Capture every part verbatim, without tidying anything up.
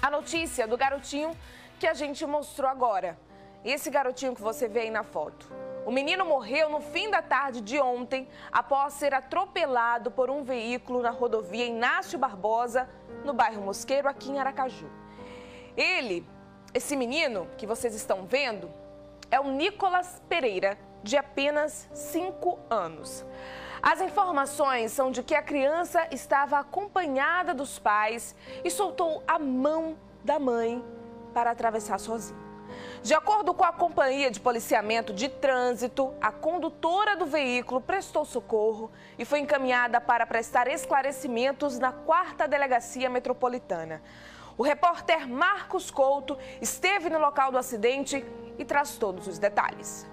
a notícia do garotinho que a gente mostrou agora. Esse garotinho que você vê aí na foto. O menino morreu no fim da tarde de ontem, após ser atropelado por um veículo na rodovia Inácio Barbosa, no bairro Mosqueiro, aqui em Aracaju. Ele, esse menino que vocês estão vendo, é o Nicolas Pereira, de apenas cinco anos. As informações são de que a criança estava acompanhada dos pais e soltou a mão da mãe para atravessar sozinho. De acordo com a Companhia de Policiamento de Trânsito, a condutora do veículo prestou socorro e foi encaminhada para prestar esclarecimentos na quarta Delegacia Metropolitana. O repórter Marcos Couto esteve no local do acidente e traz todos os detalhes.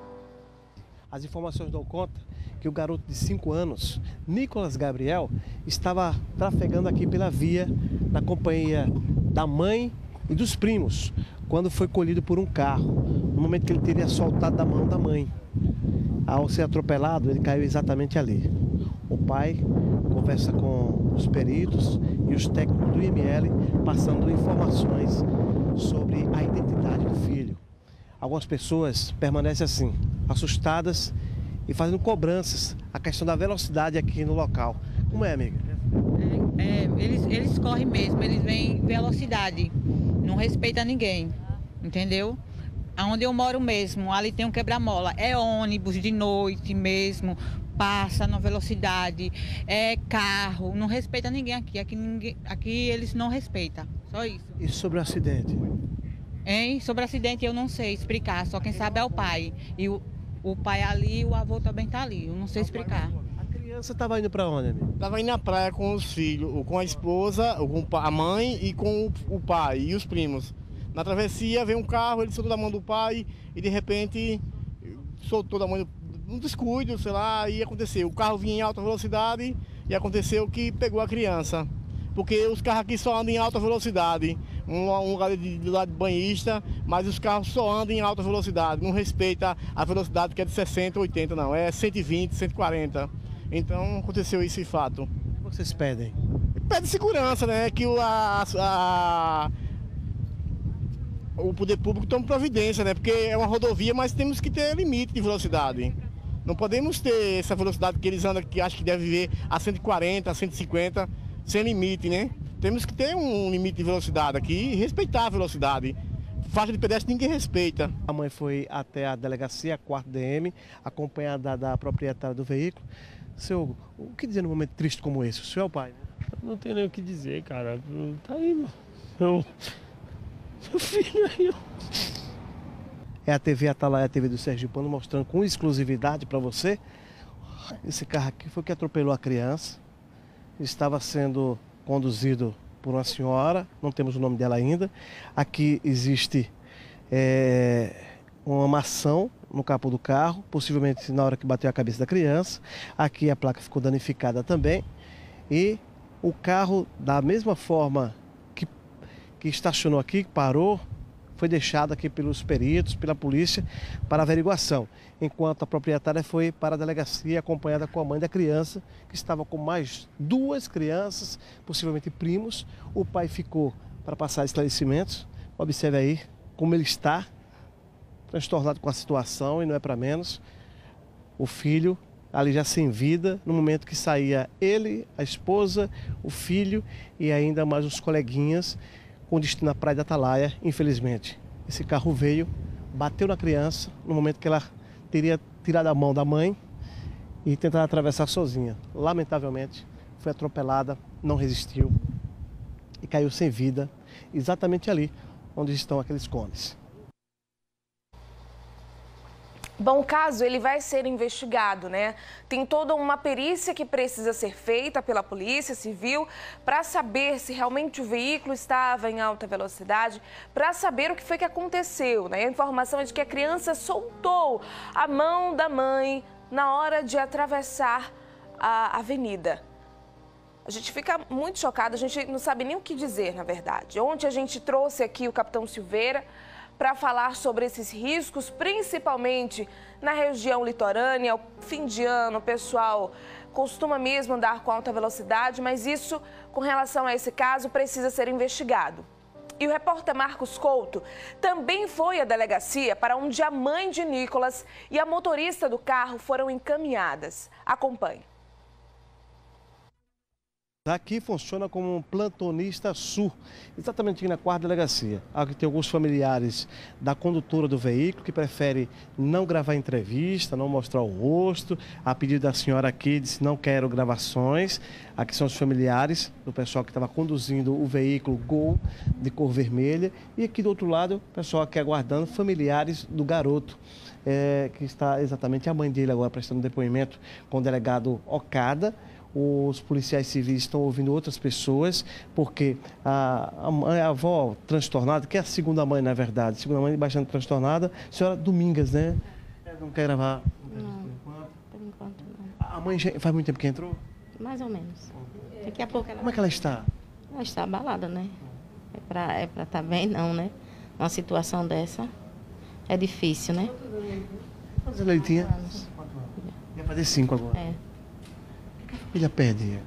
As informações dão conta que o garoto de cinco anos, Nicolas Gabriel, estava trafegando aqui pela via na companhia da mãe e dos primos, quando foi colhido por um carro, no momento que ele teria soltado da mão da mãe. Ao ser atropelado, ele caiu exatamente ali. O pai conversa com os peritos e os técnicos do I M L, passando informações sobre a identidade do filho. Algumas pessoas permanecem assim, assustadas e fazendo cobranças a questão da velocidade aqui no local. Como é, amiga? É, é, eles, eles correm mesmo, eles vêm velocidade, não respeita ninguém, entendeu? Onde eu moro mesmo, ali tem um quebra-mola, é ônibus de noite mesmo, passa na velocidade, é carro, não respeita ninguém aqui, aqui, ninguém, aqui eles não respeitam, só isso. E sobre o acidente? Hein? Sobre o acidente eu não sei explicar, só quem sabe é o pai. E o, o pai ali e o avô também tá ali, eu não sei explicar. A criança estava indo para onde, amigo? Estava indo na praia com os filhos, com a esposa, com a mãe e com o pai e os primos. Na travessia veio um carro, ele soltou da mão do pai e de repente soltou da mão do um descuido, sei lá, e aconteceu. O carro vinha em alta velocidade e aconteceu que pegou a criança. Porque os carros aqui só andam em alta velocidade. Um, um lugar de, de lado de banhista, mas os carros só andam em alta velocidade. Não respeita a velocidade que é de sessenta, oitenta, não. É cento e vinte, cento e quarenta. Então aconteceu esse fato. O que vocês pedem? Pede segurança, né? Que o, a, a, o poder público tome providência, né? Porque é uma rodovia, mas temos que ter limite de velocidade. Não podemos ter essa velocidade que eles andam, que acho que deve viver a cento e quarenta, a cento e cinquenta, sem limite, né? Temos que ter um limite de velocidade aqui e respeitar a velocidade. Faixa de pedestre ninguém respeita. A mãe foi até a delegacia, a quarta D M, acompanhada da proprietária do veículo. Senhor, o que dizer num momento triste como esse? O senhor é o pai, né? Não tem nem o que dizer, cara. Tá aí, meu, meu, meu filho aí, ó. É a T V Atalaia, a T V do Sergipano, mostrando com exclusividade para você. Esse carro aqui foi o que atropelou a criança. Estava sendo conduzido por uma senhora, não temos o nome dela ainda. Aqui existe é, uma maçã no capô do carro, possivelmente na hora que bateu a cabeça da criança. Aqui a placa ficou danificada também. E o carro, da mesma forma que, que estacionou aqui, parou, foi deixado aqui pelos peritos, pela polícia, para averiguação, enquanto a proprietária foi para a delegacia acompanhada com a mãe da criança, que estava com mais duas crianças, possivelmente primos. O pai ficou para passar esclarecimentos. Observe aí como ele está, transtornado com a situação, e não é para menos. O filho ali já sem vida, no momento que saía ele, a esposa, o filho e ainda mais os coleguinhas, com destino à Praia da Atalaia. Infelizmente, esse carro veio, bateu na criança no momento que ela teria tirado a mão da mãe e tentado atravessar sozinha. Lamentavelmente, foi atropelada, não resistiu e caiu sem vida, exatamente ali onde estão aqueles cones. Bom, o caso ele vai ser investigado, né? Tem toda uma perícia que precisa ser feita pela Polícia Civil para saber se realmente o veículo estava em alta velocidade, para saber o que foi que aconteceu, né? A informação é de que a criança soltou a mão da mãe na hora de atravessar a avenida. A gente fica muito chocado, a gente não sabe nem o que dizer, na verdade. Ontem a gente trouxe aqui o capitão Silveira para falar sobre esses riscos, principalmente na região litorânea. Ao fim de ano, o pessoal costuma mesmo andar com alta velocidade, mas isso, com relação a esse caso, precisa ser investigado. E o repórter Marcos Couto também foi à delegacia para onde a mãe de Nicolas e a motorista do carro foram encaminhadas. Acompanhe. Aqui funciona como um plantonista sul, exatamente aqui na quarta delegacia. Aqui tem alguns familiares da condutora do veículo que prefere não gravar entrevista, não mostrar o rosto. A pedido da senhora aqui, disse não quero gravações. Aqui são os familiares do pessoal que estava conduzindo o veículo Gol de cor vermelha. E aqui do outro lado, o pessoal aqui aguardando familiares do garoto. É, que está exatamente a mãe dele agora prestando depoimento com o delegado Okada. Os policiais civis estão ouvindo outras pessoas, porque a, a, mãe, a avó transtornada, que é a segunda mãe, na verdade, a segunda mãe bastante transtornada, a senhora Domingas, né? Não quer gravar? Não, por enquanto, por enquanto não. A mãe já, faz muito tempo que entrou? Mais ou menos. Daqui a pouco ela... Como é que ela está? Ela está abalada, né? É para é para estar bem, não, né? Uma situação dessa é difícil, né? Quantos anos ele tinha? Anos. Ia fazer cinco agora. É. O que a família pede?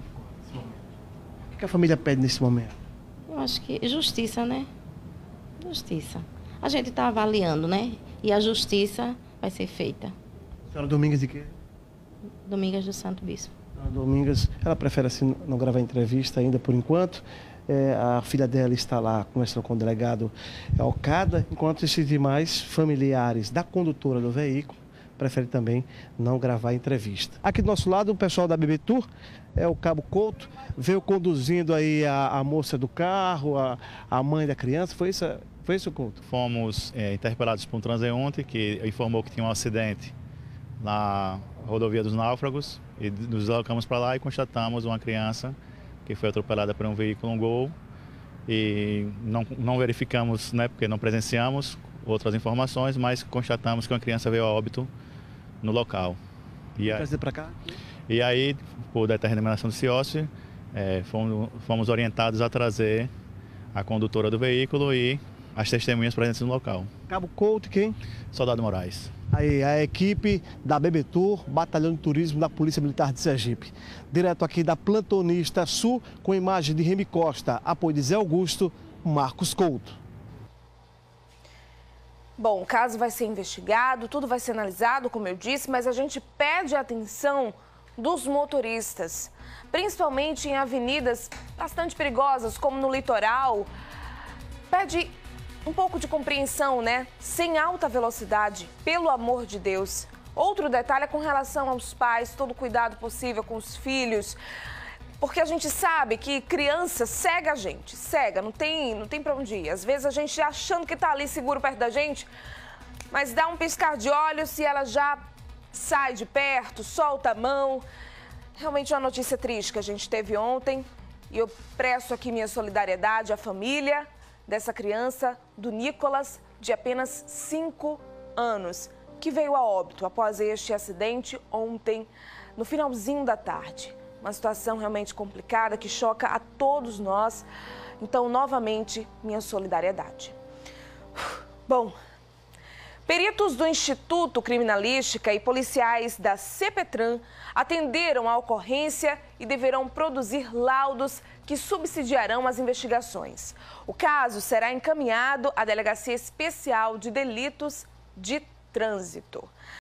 O que a família pede nesse momento? Eu acho que justiça, né? Justiça. A gente está avaliando, né? E a justiça vai ser feita. A senhora Domingas de quê? Domingas do Santo Bispo. A senhora Domingas, ela prefere assim não gravar entrevista ainda por enquanto. É, a filha dela está lá conversando com o delegado Okada, enquanto esses demais familiares da condutora do veículo prefere também não gravar entrevista. Aqui do nosso lado, o pessoal da B B Tour, é o Cabo Couto, veio conduzindo aí a, a moça do carro, a, a mãe da criança, foi isso, foi isso, Couto? Fomos é, interpelados por um transeunte que informou que tinha um acidente na rodovia dos Náufragos e nos deslocamos para lá e constatamos uma criança que foi atropelada por um veículo, um Gol, e não, não verificamos, né, porque não presenciamos outras informações, mas constatamos que uma criança veio a óbito no local. E aí, para cá? E aí, por determinação do C I O S, é, fomos, fomos orientados a trazer a condutora do veículo e as testemunhas presentes no local. Cabo Couto, quem? Soldado Moraes. Aí, a equipe da B B Tour, Batalhão de Turismo da Polícia Militar de Sergipe. Direto aqui da Plantonista Sul, com imagem de Remy Costa, apoio de Zé Augusto, Marcos Couto. Bom, o caso vai ser investigado, tudo vai ser analisado, como eu disse, mas a gente pede a atenção dos motoristas, principalmente em avenidas bastante perigosas, como no litoral. Pede um pouco de compreensão, né? Sem alta velocidade, pelo amor de Deus. Outro detalhe é com relação aos pais, todo o cuidado possível com os filhos, porque a gente sabe que criança cega a gente, cega, não tem, não tem pra onde ir. Às vezes a gente achando que tá ali seguro perto da gente, mas dá um piscar de olhos e ela já sai de perto, solta a mão. Realmente uma notícia triste que a gente teve ontem e eu presto aqui minha solidariedade à família dessa criança, do Nicolas, de apenas cinco anos, que veio a óbito após este acidente ontem, no finalzinho da tarde. Uma situação realmente complicada que choca a todos nós. Então, novamente, minha solidariedade. Bom, peritos do Instituto Criminalística e policiais da CEPETRAN atenderam a ocorrência e deverão produzir laudos que subsidiarão as investigações. O caso será encaminhado à Delegacia Especial de Delitos de Trânsito.